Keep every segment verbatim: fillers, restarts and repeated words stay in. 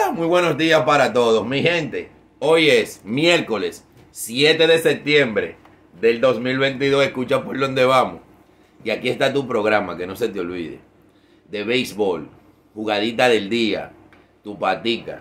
¡Chacata! Muy buenos días para todos, mi gente. Hoy es miércoles siete de septiembre del dos mil veintidós. Escucha por dónde vamos. Y aquí está tu programa, que no se te olvide. De béisbol, jugadita del día, tu patica.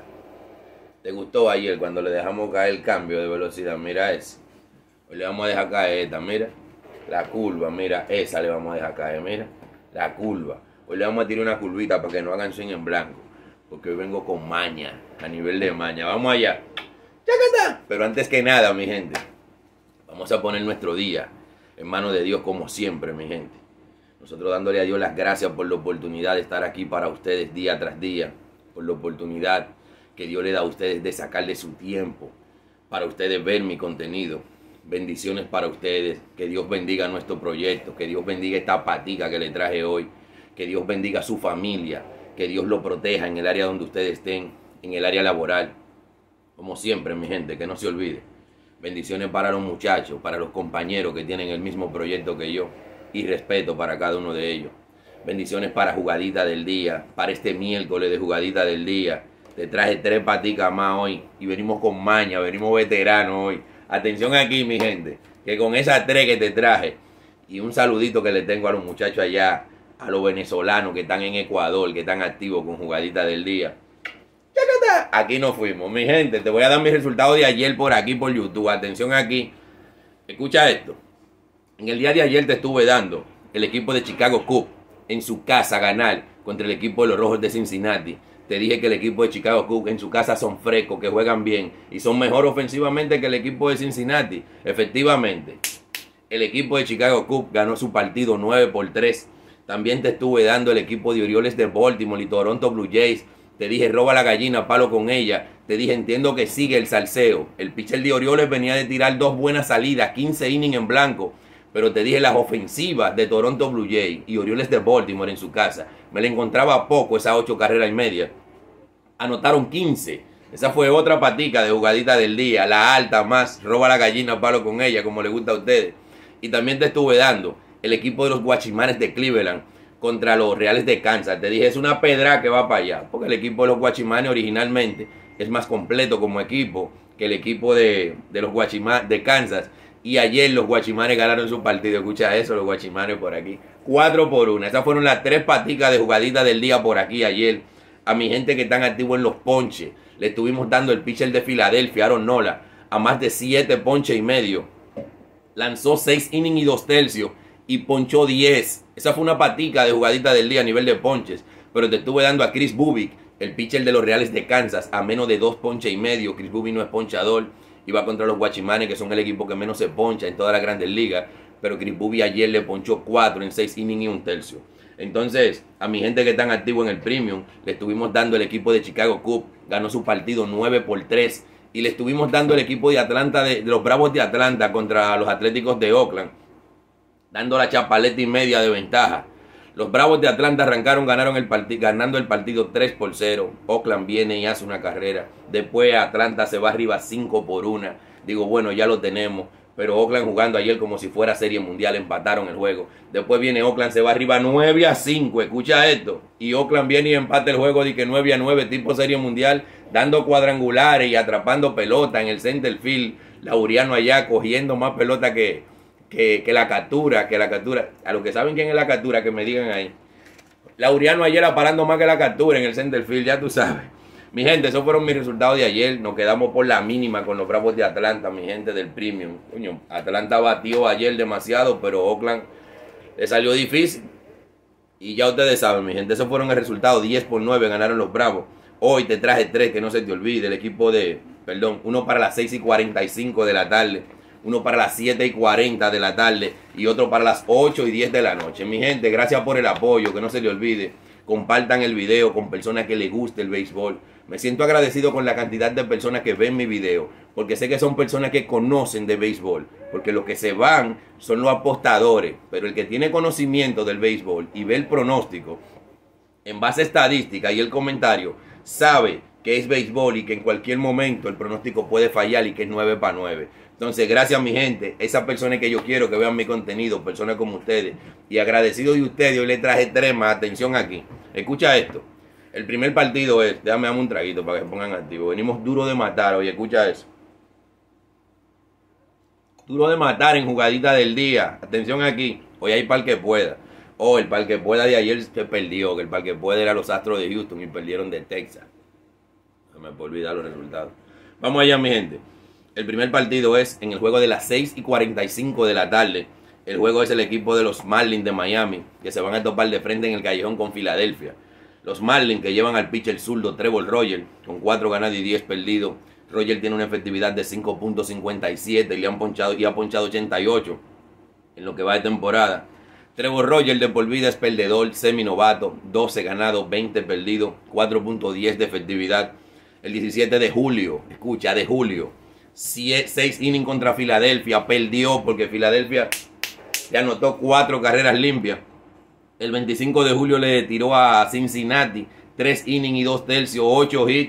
¿Te gustó ayer cuando le dejamos caer el cambio de velocidad? Mira ese. Hoy le vamos a dejar caer esta, mira. La curva, mira, esa le vamos a dejar caer, mira. La curva. Hoy le vamos a tirar una curvita para que no hagan swing en blanco. Porque hoy vengo con maña, a nivel de maña. Vamos allá. ¡Chacata! Pero antes que nada, mi gente, vamos a poner nuestro día en manos de Dios como siempre, mi gente. Nosotros dándole a Dios las gracias por la oportunidad de estar aquí para ustedes día tras día. Por la oportunidad que Dios le da a ustedes de sacarle su tiempo para ustedes ver mi contenido. Bendiciones para ustedes. Que Dios bendiga nuestro proyecto. Que Dios bendiga esta patica que le traje hoy. Que Dios bendiga a su familia. Que Dios lo proteja en el área donde ustedes estén, en el área laboral. Como siempre, mi gente, que no se olvide. Bendiciones para los muchachos, para los compañeros que tienen el mismo proyecto que yo. Y respeto para cada uno de ellos. Bendiciones para Jugadita del Día, para este miércoles de Jugadita del Día. Te traje tres paticas más hoy y venimos con maña, venimos veteranos hoy. Atención aquí, mi gente, que con esas tres que te traje y un saludito que le tengo a los muchachos allá, a los venezolanos que están en Ecuador, que están activos con Jugadita del Día. ¡Chacata! Aquí nos fuimos, mi gente. Te voy a dar mis resultados de ayer por aquí, por YouTube. Atención aquí. Escucha esto. En el día de ayer te estuve dando el equipo de Chicago Cubs en su casa ganar contra el equipo de los Rojos de Cincinnati. Te dije que el equipo de Chicago Cubs en su casa son frescos, que juegan bien y son mejor ofensivamente que el equipo de Cincinnati. Efectivamente, el equipo de Chicago Cubs ganó su partido nueve por tres. También te estuve dando el equipo de Orioles de Baltimore y Toronto Blue Jays. Te dije, roba la gallina, palo con ella. Te dije, entiendo que sigue el salseo. El pitcher de Orioles venía de tirar dos buenas salidas, quince innings en blanco. Pero te dije, las ofensivas de Toronto Blue Jays y Orioles de Baltimore en su casa, me le encontraba poco esas ocho carreras y media. Anotaron quince. Esa fue otra patica de Jugadita del Día. La alta más, roba la gallina, palo con ella, como le gusta a ustedes. Y también te estuve dando el equipo de los Guachimanes de Cleveland contra los Reales de Kansas. Te dije, es una pedra que va para allá, porque el equipo de los Guachimanes originalmente es más completo como equipo que el equipo de, de los Guachimanes de Kansas. Y ayer los Guachimanes ganaron su partido. Escucha eso, los Guachimanes por aquí. cuatro por uno. Esas fueron las tres paticas de Jugadita del Día por aquí ayer. A mi gente que están activos en los ponches, le estuvimos dando el pitcher de Filadelfia, Aaron Nola, a más de siete ponches y medio. Lanzó seis innings y dos tercios y ponchó diez. Esa fue una patica de Jugadita del Día a nivel de ponches. Pero te estuve dando a Chris Bubik, el pitcher de los Reales de Kansas, a menos de dos ponches y medio. Chris Bubik no es ponchador. Iba contra los Guachimanes, que son el equipo que menos se poncha en todas las grandes ligas. Pero Chris Bubik ayer le ponchó cuatro en seis innings y un tercio. Entonces, a mi gente que están activos en el Premium, le estuvimos dando el equipo de Chicago Cubs. Ganó su partido nueve por tres. Y le estuvimos dando el equipo de Atlanta, de, de los Bravos de Atlanta contra los Atléticos de Oakland, dando la chapaleta y media de ventaja. Los Bravos de Atlanta arrancaron, ganaron el partido, ganando el partido tres por cero. Oakland viene y hace una carrera. Después Atlanta se va arriba cinco por uno. Digo, bueno, ya lo tenemos. Pero Oakland jugando ayer como si fuera serie mundial, empataron el juego. Después viene Oakland, se va arriba nueve a cinco. Escucha esto. Y Oakland viene y empata el juego de que nueve a nueve, tipo serie mundial, dando cuadrangulares y atrapando pelota en el center field. Laureano allá cogiendo más pelota que, que, que la captura, que la captura. A los que saben quién es la captura, que me digan ahí. Laureano ayer parando más que la captura en el center field, ya tú sabes. Mi gente, esos fueron mis resultados de ayer. Nos quedamos por la mínima con los Bravos de Atlanta, mi gente del Premium. Coño, Atlanta batió ayer demasiado, pero Oakland le salió difícil. Y ya ustedes saben, mi gente, esos fueron el resultado. diez por nueve ganaron los Bravos. Hoy te traje tres, que no se te olvide. El equipo de, perdón, uno para las seis y cuarenta y cinco de la tarde, uno para las siete y cuarenta de la tarde y otro para las ocho y diez de la noche. Mi gente, gracias por el apoyo, que no se le olvide. Compartan el video con personas que les guste el béisbol. Me siento agradecido con la cantidad de personas que ven mi video, porque sé que son personas que conocen de béisbol, porque los que se van son los apostadores, pero el que tiene conocimiento del béisbol y ve el pronóstico en base a estadística y el comentario, sabe que es béisbol y que en cualquier momento el pronóstico puede fallar y que es nueve para nueve. Entonces, gracias mi gente, esas personas que yo quiero que vean mi contenido, personas como ustedes, y agradecido de ustedes, hoy les traje tres más. Atención aquí, escucha esto. El primer partido es, déjame darme un traguito para que se pongan activos. Venimos duro de matar, oye, escucha eso. Duro de matar en jugadita del día. Atención aquí, hoy hay para el que pueda. Oh, el para el que pueda de ayer se perdió, que el para el que pueda era los Astros de Houston y perdieron de Texas. No me puedo olvidar los resultados. Vamos allá, mi gente. El primer partido es en el juego de las seis y cuarenta y cinco de la tarde. El juego es el equipo de los Marlins de Miami, que se van a topar de frente en el callejón con Filadelfia. Los Marlins que llevan al pitcher zurdo Trevor Rogers con cuatro ganados y diez perdidos. Rogers tiene una efectividad de cinco punto cincuenta y siete y le han ponchado y ha ponchado ochenta y ocho en lo que va de temporada. Trevor Rogers de por vida es perdedor, seminovato, doce ganados, veinte perdidos, cuatro punto diez de efectividad. El diecisiete de julio, escucha, de julio, seis innings contra Filadelfia, perdió porque Filadelfia le anotó cuatro carreras limpias. El veinticinco de julio le tiró a Cincinnati tres innings y dos tercios, ocho hits,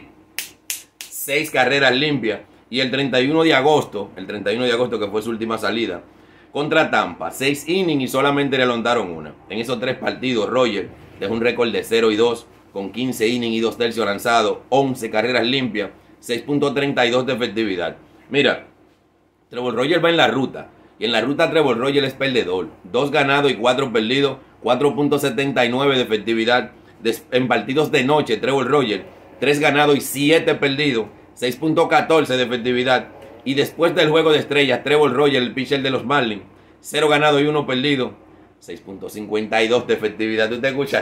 seis carreras limpias. Y el treinta y uno de agosto, el treinta y uno de agosto que fue su última salida, contra Tampa, seis innings y solamente le anotaron una. En esos tres partidos, Rogers dejó un récord de cero y dos, con quince innings y dos tercios lanzados, once carreras limpias, seis punto treinta y dos de efectividad. Mira, Trevor Rogers va en la ruta. Y en la ruta Trevor Rogers es perdedor. dos ganados y cuatro perdidos, cuatro punto setenta y nueve de efectividad. En partidos de noche, Trevor Rogers, tres ganados y siete perdidos, seis punto catorce de efectividad. Y después del juego de estrellas, Trevor Rogers, el pitcher de los Marlins, cero ganados y uno perdido, seis punto cincuenta y dos de efectividad. ¿Tú te escuchas?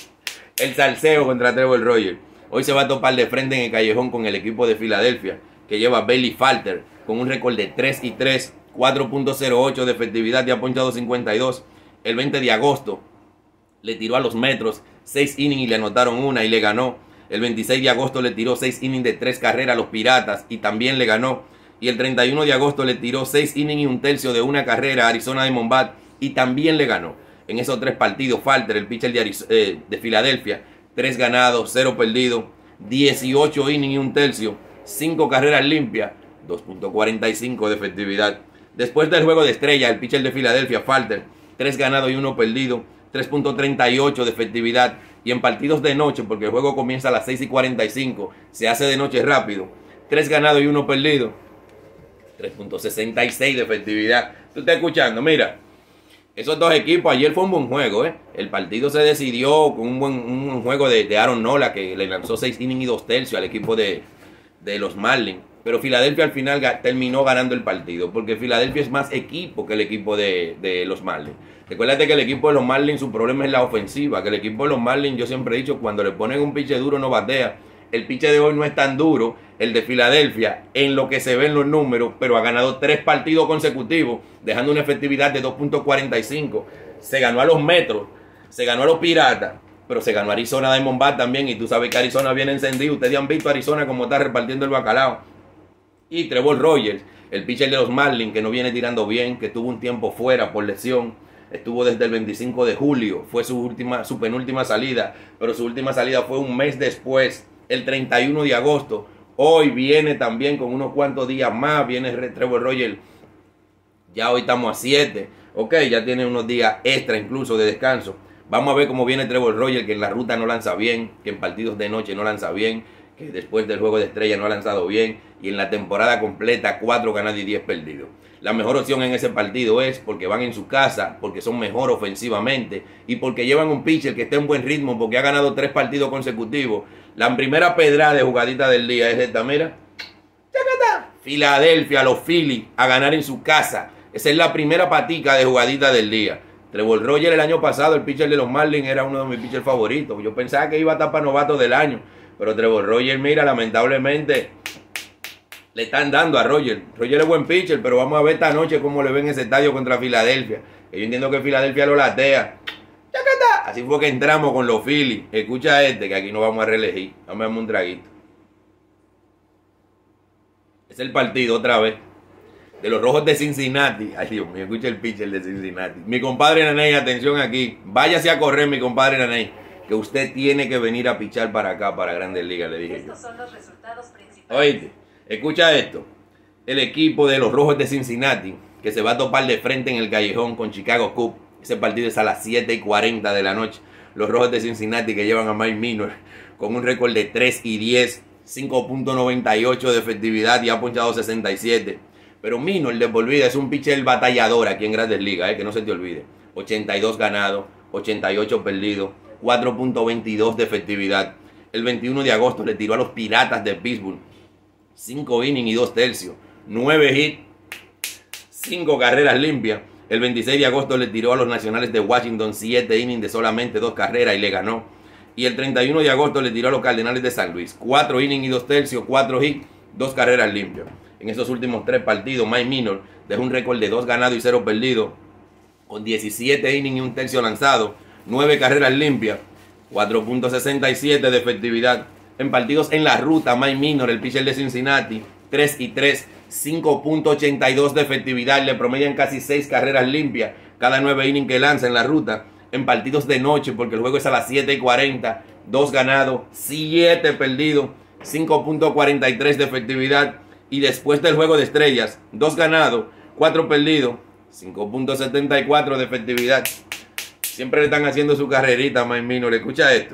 El salseo contra Trevor Rogers. Hoy se va a topar de frente en el callejón con el equipo de Filadelfia, que lleva a Bailey Falter con un récord de tres y tres, cuatro punto cero ocho de efectividad y ha ponchado cincuenta y dos. El veinte de agosto le tiró a los Metros seis innings y le anotaron una y le ganó. El veintiséis de agosto le tiró seis innings de tres carreras a los Piratas y también le ganó. Y el treinta y uno de agosto le tiró seis innings y un tercio de una carrera a Arizona Diamondbacks y también le ganó. En esos tres partidos, Falter, el pitcher de, eh, de Filadelfia, tres ganados, cero perdidos, dieciocho innings y un tercio, cinco carreras limpias, dos punto cuarenta y cinco de efectividad. Después del juego de estrella, el pitcher de Filadelfia, Falter, tres ganados y uno perdido, tres punto treinta y ocho de efectividad. Y en partidos de noche, porque el juego comienza a las seis y cuarenta y cinco, se hace de noche rápido, tres ganados y uno perdido, tres punto sesenta y seis de efectividad. Tú estás escuchando, mira, esos dos equipos, ayer fue un buen juego, ¿eh? El partido se decidió con un buen un juego de, de Aaron Nola, que le lanzó seis innings y dos tercios al equipo de, de los Marlins. Pero Filadelfia al final terminó ganando el partido, porque Filadelfia es más equipo que el equipo de, de los Marlins. Recuérdate que el equipo de los Marlins, su problema es la ofensiva, que el equipo de los Marlins, yo siempre he dicho, cuando le ponen un pitcher duro no batea. El pitcher de hoy no es tan duro, el de Filadelfia, en lo que se ven los números, pero ha ganado tres partidos consecutivos, dejando una efectividad de dos punto cuarenta y cinco. Se ganó a los Metros, se ganó a los Piratas, pero se ganó a Arizona Diamondbacks también, y tú sabes que Arizona viene encendido. Ustedes han visto a Arizona como está repartiendo el bacalao. Y Trevor Rogers, el pitcher de los Marlins, que no viene tirando bien, que tuvo un tiempo fuera por lesión. Estuvo desde el veinticinco de julio, fue su última, su penúltima salida, pero su última salida fue un mes después, el treinta y uno de agosto. Hoy viene también con unos cuantos días más, viene Trevor Rogers, ya hoy estamos a siete, ok, ya tiene unos días extra incluso de descanso. Vamos a ver cómo viene Trevor Rogers, que en la ruta no lanza bien, que en partidos de noche no lanza bien, que después del juego de estrella no ha lanzado bien, y en la temporada completa cuatro ganados y diez perdidos. La mejor opción en ese partido es porque van en su casa, porque son mejor ofensivamente y porque llevan un pitcher que está en buen ritmo, porque ha ganado tres partidos consecutivos. La primera pedrada de jugadita del día es esta, mira. ¡Chacata! Filadelfia, los Phillies, a ganar en su casa. Esa es la primera patica de jugadita del día. Trevor Rogers el año pasado, el pitcher de los Marlins, era uno de mis pitchers favoritos. Yo pensaba que iba a estar para novato del año, pero Trevor Rogers, mira, lamentablemente le están dando a Rogers. Rogers es buen pitcher, pero vamos a ver esta noche cómo le ven ese estadio contra Filadelfia. Que yo entiendo que Filadelfia lo latea. ¡Chacata! Así fue que entramos con los Phillies. Escucha este, que aquí no vamos a reelegir. Vamos a darme un traguito. Es el partido otra vez de los Rojos de Cincinnati. Ay, Dios mío, escucha el pitcher de Cincinnati. Mi compadre Naney, atención aquí. Váyase a correr, mi compadre Naney, que usted tiene que venir a pichar para acá, para Grandes Ligas, le dije yo. Estos son los resultados principales. Oíste, escucha esto. El equipo de los Rojos de Cincinnati, que se va a topar de frente en el callejón con Chicago Cubs. Ese partido es a las siete y cuarenta de la noche. los Rojos de Cincinnati, que llevan a Mike Minor con un récord de tres y diez, cinco punto noventa y ocho de efectividad y ha ponchado sesenta y siete. Pero Minor de por vida es un pitcher batallador aquí en Grandes Ligas, eh, que no se te olvide. ochenta y dos ganados, ochenta y ocho perdidos, cuatro punto veintidós de efectividad. El veintiuno de agosto le tiró a los Piratas de Pittsburgh cinco innings y dos tercios, nueve hits, cinco carreras limpias. El veintiséis de agosto le tiró a los Nacionales de Washington siete innings de solamente dos carreras y le ganó. Y el treinta y uno de agosto le tiró a los Cardenales de San Luis cuatro innings y dos tercios, cuatro hits, dos carreras limpias. En esos últimos tres partidos, Mike Minor dejó un récord de dos ganados y cero perdidos, con diecisiete innings y un tercio lanzado, nueve carreras limpias, cuatro punto sesenta y siete de efectividad. En partidos en la ruta, Mike Minor, el pitcher de Cincinnati, tres y tres, cinco punto ochenta y dos de efectividad, le promedian casi seis carreras limpias cada nueve innings que lanza en la ruta. En partidos de noche, porque el juego es a las siete y cuarenta, dos ganados, siete perdidos, cinco punto cuarenta y tres de efectividad. Y después del juego de estrellas, dos ganados, cuatro perdidos, cinco punto setenta y cuatro de efectividad. Siempre le están haciendo su carrerita a Mike Minor. Escucha esto.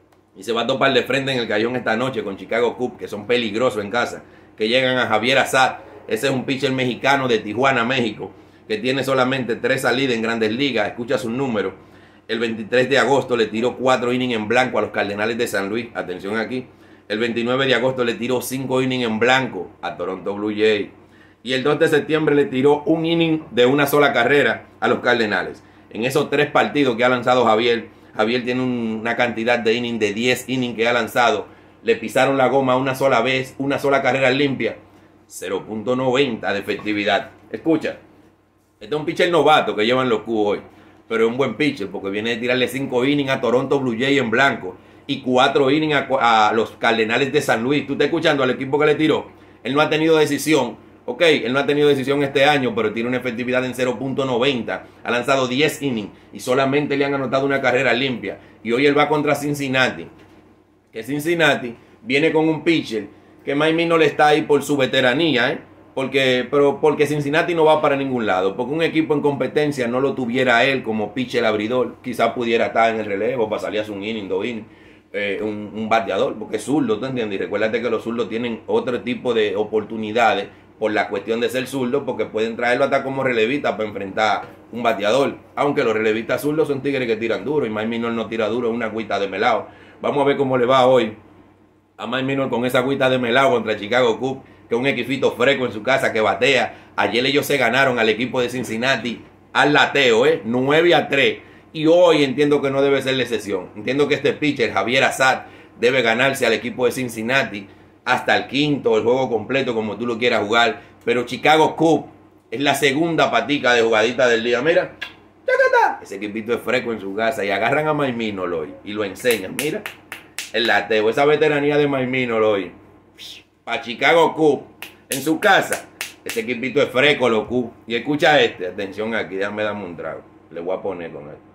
Y se va a topar de frente en el Callejón esta noche con Chicago Cubs, que son peligrosos en casa, que llegan a Javier Assad. Ese es un pitcher mexicano de Tijuana, México, que tiene solamente tres salidas en Grandes Ligas. Escucha sus números. El veintitrés de agosto le tiró cuatro innings en blanco a los Cardenales de San Luis. Atención aquí. El veintinueve de agosto le tiró cinco innings en blanco a Toronto Blue Jays. Y el dos de septiembre le tiró un inning de una sola carrera a los Cardenales. En esos tres partidos que ha lanzado Javier, Javier tiene una cantidad de innings de diez innings que ha lanzado. Le pisaron la goma una sola vez, una sola carrera limpia. cero punto noventa de efectividad. Escucha, este es un pitcher novato que llevan los Q hoy. Pero es un buen pitcher porque viene de tirarle cinco innings a Toronto Blue Jays en blanco y cuatro innings a, a los Cardenales de San Luis. ¿Tú estás escuchando al equipo que le tiró? Él no ha tenido decisión. Ok, él no ha tenido decisión este año, pero tiene una efectividad en cero punto noventa. Ha lanzado diez innings y solamente le han anotado una carrera limpia. Y hoy él va contra Cincinnati. Que Cincinnati viene con un pitcher que Mike Minor está ahí por su veteranía, ¿eh? Porque, pero porque Cincinnati no va para ningún lado. Porque un equipo en competencia no lo tuviera él como pitcher abridor. Quizás pudiera estar en el relevo para salir a un inning, dos innings. Eh, un, un bateador, porque es zurdo, ¿tú entiendes? Y recuérdate que los zurdos tienen otro tipo de oportunidades por la cuestión de ser zurdo, porque pueden traerlo hasta como relevista para enfrentar un bateador. Aunque los relevistas zurdos son tigres que tiran duro y Mike Minor no tira duro, es una agüita de melao. Vamos a ver cómo le va hoy a Mike Minor con esa agüita de melao contra Chicago Cubs, que es un equipito fresco en su casa que batea. Ayer ellos se ganaron al equipo de Cincinnati al lateo, ¿eh? nueve a tres. Y hoy entiendo que no debe ser la excepción. Entiendo que este pitcher, Javier Assad, debe ganarse al equipo de Cincinnati hasta el quinto, el juego completo, como tú lo quieras jugar. Pero Chicago Cubs es la segunda patica de jugadita del día. Mira, ese equipito es fresco en su casa y agarran a Mike Minor hoy y lo enseñan. Mira, el lateo, esa veteranía de Mike Minor hoy. Para Chicago Cubs en su casa, ese equipito es fresco, los Cubs. Y escucha este, atención aquí, déjame darme un trago. Le voy a poner con esto.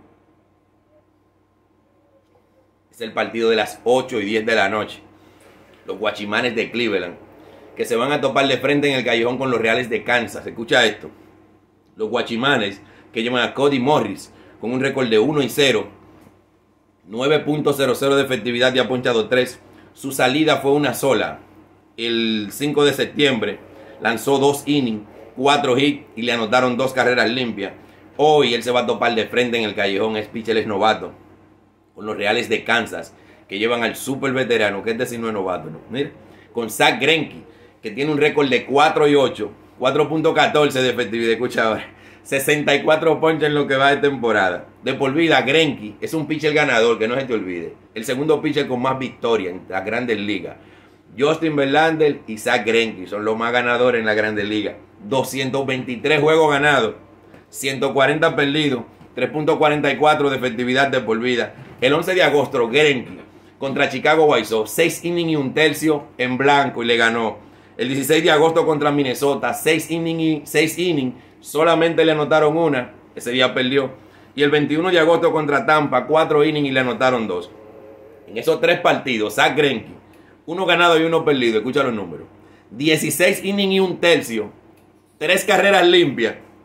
Es el partido de las ocho y diez de la noche. Los Guachimanes de Cleveland, que se van a topar de frente en el Callejón con los Reales de Kansas. Escucha esto. Los Guachimanes, que llevan a Cody Morris con un récord de uno y cero, nueve punto cero cero de efectividad y ha ponchado tres. Su salida fue una sola. El cinco de septiembre lanzó dos innings, cuatro hits y le anotaron dos carreras limpias. Hoy él se va a topar de frente en el Callejón. Es pitcher, es novato, con los Reales de Kansas, que llevan al super veterano, que este sí no es novato, ¿no? Mira, con Zack Greinke, que tiene un récord de cuatro y ocho, cuatro punto catorce de efectividad. Escucha ahora, sesenta y cuatro ponches en lo que va de temporada. De por vida, Greinke es un pitcher ganador, que no se te olvide. El segundo pitcher con más victorias en las Grandes Ligas. Justin Verlander y Zack Greinke son los más ganadores en la Grandes Ligas. doscientos veintitrés juegos ganados, ciento cuarenta perdidos, tres punto cuarenta y cuatro de efectividad de por vida. El once de agosto, Greinke contra Chicago White Sox, seis innings y un tercio en blanco y le ganó. El dieciséis de agosto contra Minnesota, seis innings, seis innings, solamente le anotaron una, ese día perdió. Y el veintiuno de agosto contra Tampa, cuatro innings y le anotaron dos. En esos tres partidos, Zack Greinke, uno ganado y uno perdido, escucha los números. dieciséis innings y un tercio, tres carreras limpias,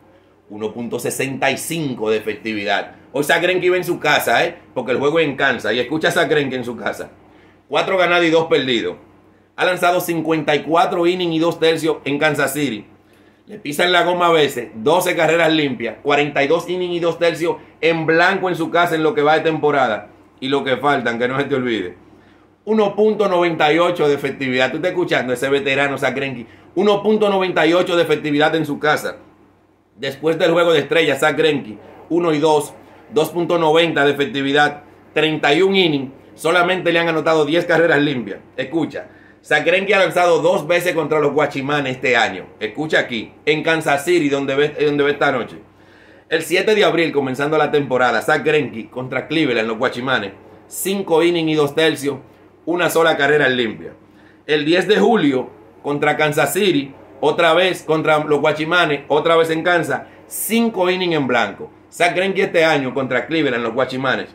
uno punto sesenta y cinco de efectividad. Hoy Zack Greinke iba en su casa, ¿eh? Porque el juego es en Kansas. Y escucha a Zack Greinke en su casa. cuatro ganados y dos perdidos. Ha lanzado cincuenta y cuatro innings y dos tercios en Kansas City. Le pisan la goma a veces, doce carreras limpias, cuarenta y dos innings y dos tercios en blanco en su casa en lo que va de temporada. Y lo que faltan, que no se te olvide. uno punto noventa y ocho de efectividad. Tú estás escuchando ese veterano Zack Greinke. uno punto noventa y ocho de efectividad en su casa. Después del juego de estrellas, Zack Greinke, uno y dos, dos punto noventa de efectividad, treinta y un innings. Solamente le han anotado diez carreras limpias. Escucha. Zack Greinke ha lanzado dos veces contra los Guachimanes este año. Escucha aquí, en Kansas City, donde ve, donde ve esta noche. El siete de abril, comenzando la temporada, Zack Greinke contra Cleveland, los Guachimanes. cinco innings y dos tercios, una sola carrera limpia. El diez de julio, contra Kansas City, otra vez contra los Guachimanes, otra vez en Kansas, cinco innings en blanco. Zack Greinke este año contra Cleveland, los Guachimanes.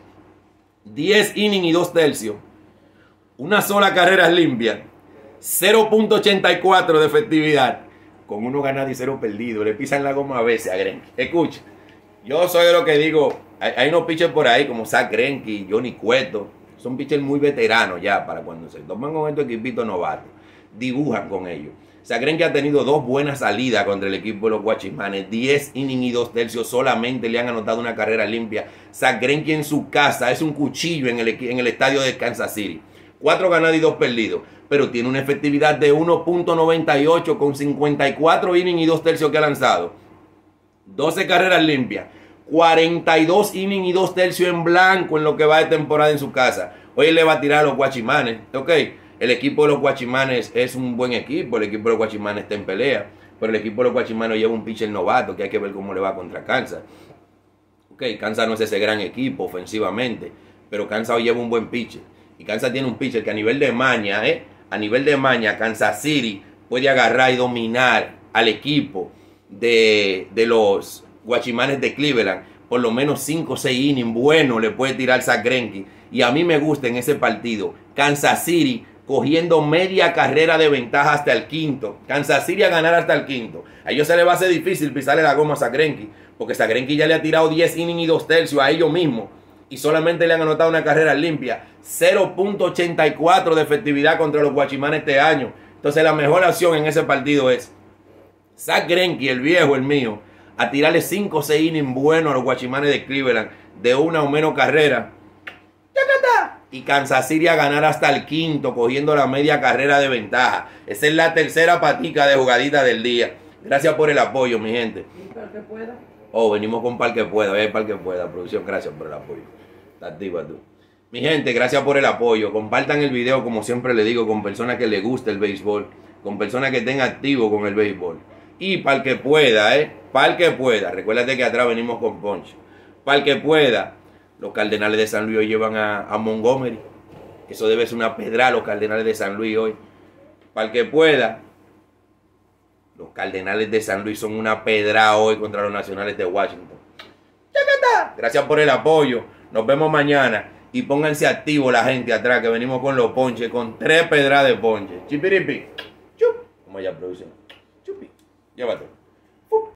diez innings y dos tercios, una sola carrera limpia. cero punto ochenta y cuatro de efectividad, con uno ganado y cero perdido. Le pisan la goma a veces a Greinke. Escucha, yo soy de lo que digo, hay, hay unos pitchers por ahí como Zack Greinke, Johnny Cueto, son pitchers muy veteranos ya para cuando se toman con estos equipitos novatos, dibujan con ellos. Zack Greinke ha tenido dos buenas salidas contra el equipo de los Guachimanes, diez innings y dos tercios, solamente le han anotado una carrera limpia. Zack Greinke en su casa es un cuchillo en el, en el estadio de Kansas City. cuatro ganados y dos perdidos, pero tiene una efectividad de uno punto noventa y ocho con cincuenta y cuatro innings y dos tercios que ha lanzado. doce carreras limpias, cuarenta y dos innings y dos tercios en blanco en lo que va de temporada en su casa. Hoy le va a tirar a los Guachimanes, ok. El equipo de los Guachimanes es un buen equipo, el equipo de los Guachimanes está en pelea, pero el equipo de los Guachimanes lleva un pitcher novato que hay que ver cómo le va contra Kansas. Ok, Kansas no es ese gran equipo ofensivamente, pero Kansas hoy lleva un buen pitcher. Y Kansas tiene un pitcher que a nivel de maña, ¿eh? A nivel de maña, Kansas City puede agarrar y dominar al equipo de, de los Guachimanes de Cleveland. Por lo menos cinco o seis innings bueno le puede tirar Zack Greinke. Y a mí me gusta en ese partido Kansas City cogiendo media carrera de ventaja hasta el quinto. Kansas City a ganar hasta el quinto. A ellos se les va a hacer difícil pisarle la goma a Zack Greinke, porque Zack Greinke ya le ha tirado diez innings y dos tercios a ellos mismos. Y solamente le han anotado una carrera limpia. cero punto ochenta y cuatro de efectividad contra los Guachimanes este año. Entonces la mejor opción en ese partido es Zack Greinke, el viejo, el mío, a tirarle cinco o seis innings buenos a los Guachimanes de Cleveland de una o menos carrera. Y Kansas City a ganar hasta el quinto, cogiendo la media carrera de ventaja. Esa es la tercera patica de jugadita del día. Gracias por el apoyo, mi gente. ¿Y para que pueda? Oh, venimos con Par que Pueda. Ve Par que Pueda, producción. Gracias por el apoyo. Está activa tú. Mi gente, gracias por el apoyo. Compartan el video, como siempre le digo, con personas que les guste el béisbol. Con personas que estén activos con el béisbol. Y Par que Pueda, ¿eh? Par que Pueda. Recuérdate que atrás venimos con Punch. Par que Pueda. Los Cardenales de San Luis hoy llevan a, a Montgomery. Eso debe ser una pedra, los Cardenales de San Luis hoy. Para el que pueda. Los Cardenales de San Luis son una pedra hoy contra los Nacionales de Washington. Gracias por el apoyo. Nos vemos mañana. Y pónganse activos la gente atrás, que venimos con los ponches, con tres pedras de ponche. Chipiripi. Chup. Como ya producción. Chupi. Llévate.